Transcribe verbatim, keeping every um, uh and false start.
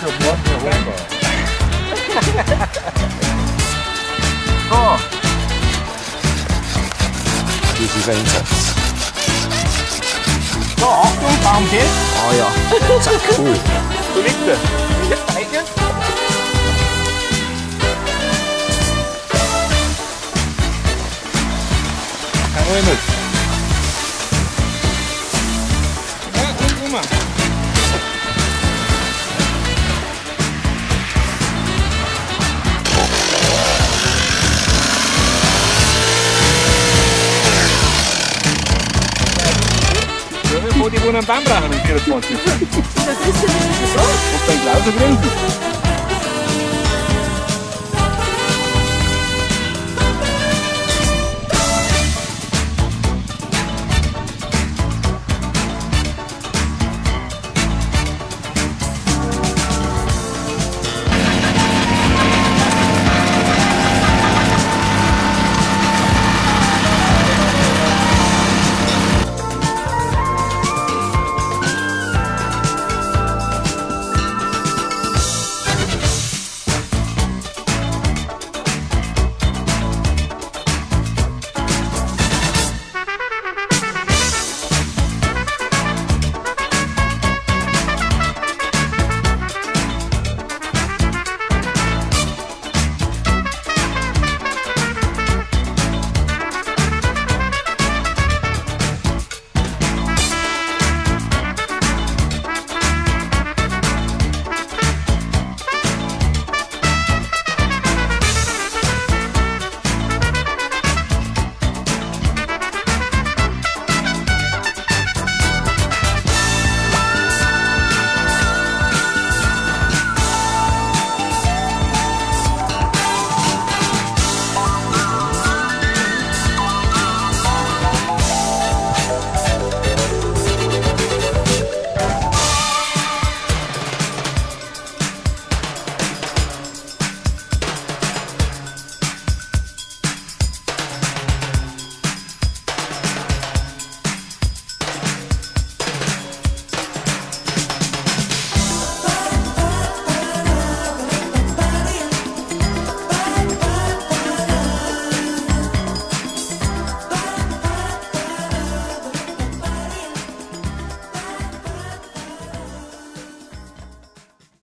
für morgen für Hunger. So. Das ist Einsatz. So, Achtung, Baum geht. Ah ja, zack, cool. So liegt er. Jetzt Beine. Kein Ruhe mit. Ja, und Oma. Wo die wohnen am Baum brauchen im vierundzwanzig. Das ist ja nicht so. Und dann genauso grün.